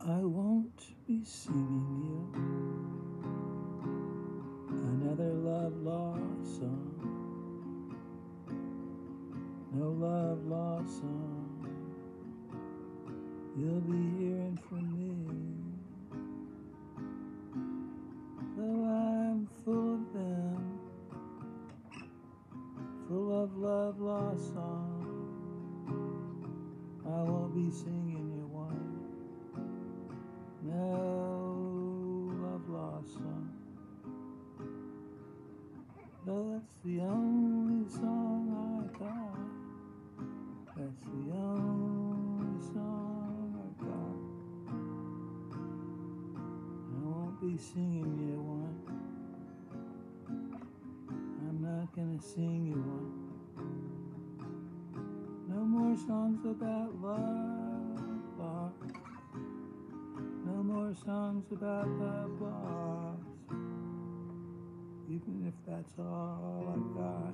I won't be singing you another love lost song. No love lost song you'll be hearing from me. Though I'm full of them, full of love lost song, I won't be singing you one. No love lost song. Though that's the only song I got. That's the only song I got. I won't be singing you one. I'm not gonna sing you one. No more songs about love lost. No more songs about love lost. Even if that's all I got.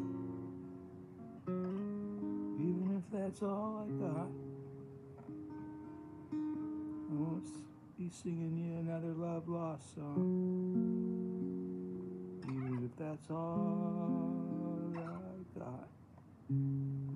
Even if that's all I got. I won't be singing you another love lost song. Even if that's all I got.